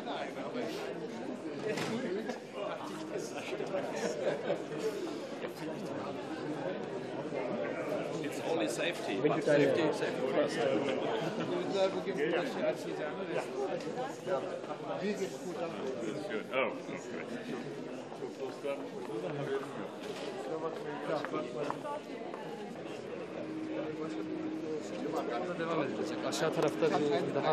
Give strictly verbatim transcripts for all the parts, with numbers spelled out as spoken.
It's only safety, but safety, safety first. Good. Oh, okay. Devam edilecek. Aşağı tarafta bir daha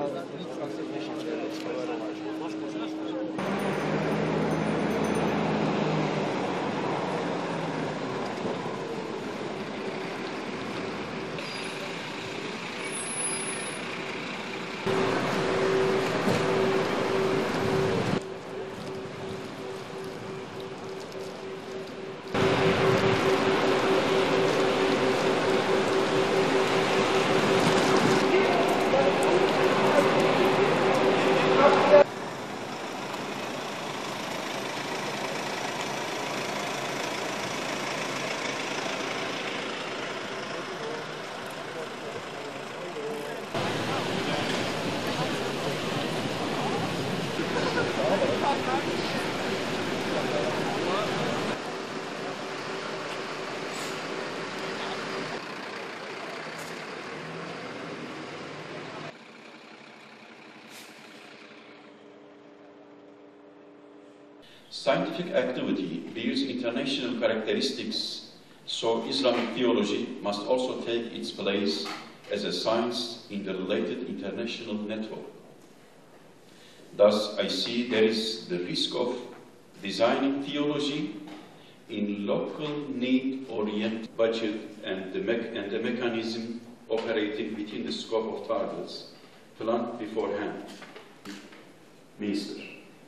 Scientific activity bears international characteristics, so Islamic theology must also take its place as a science in the related international network. Thus, I see there is the risk of designing theology in local need-oriented budget and the, me and the mechanism operating within the scope of targets planned beforehand. Minister.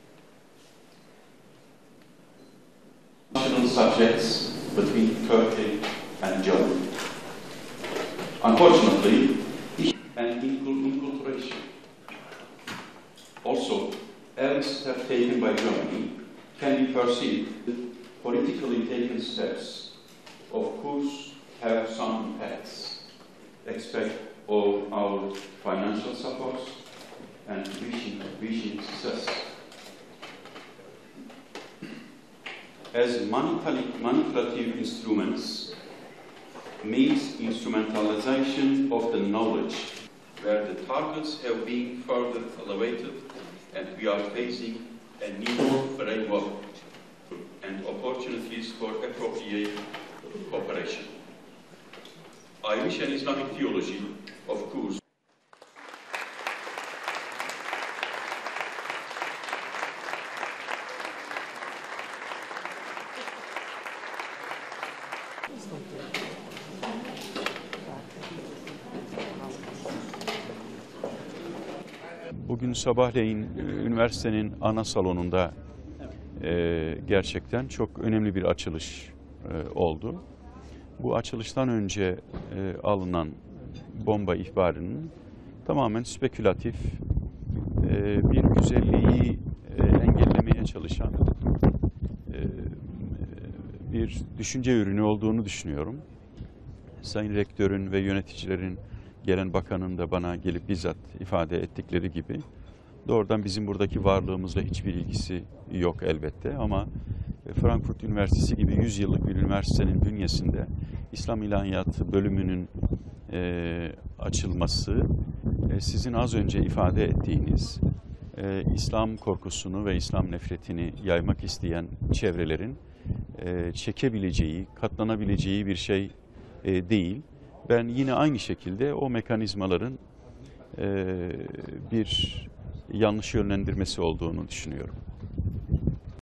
Subjects between Turkey and Germany. Unfortunately, and inculturation. Also, every step taken by Germany can be perceived as politically taken steps, of course, have some impacts. Expect all our financial support and wishing, wishing success. As manipulative instruments means instrumentalization of the knowledge, where the targets have been further elevated and we are facing a new framework and opportunities for appropriate cooperation. I wish an Islamic theology, of course, Bugün sabahleyin üniversitenin ana salonunda e, gerçekten çok önemli bir açılış e, oldu. Bu açılıştan önce e, alınan bomba ihbarının tamamen spekülatif, e, bir güzelliği e, engellemeye çalışan e, bir düşünce ürünü olduğunu düşünüyorum. Sayın Rektörün ve yöneticilerin, gelen bakanın da bana gelip bizzat ifade ettikleri gibi doğrudan bizim buradaki varlığımızla hiçbir ilgisi yok elbette, ama Frankfurt Üniversitesi gibi yüz yıllık bir üniversitenin bünyesinde İslam İlahiyatı bölümünün e, açılması, e, sizin az önce ifade ettiğiniz e, İslam korkusunu ve İslam nefretini yaymak isteyen çevrelerin e, çekebileceği, katlanabileceği bir şey e, değil. Ben yine aynı şekilde o mekanizmaların e, bir yanlış yönlendirmesi olduğunu düşünüyorum.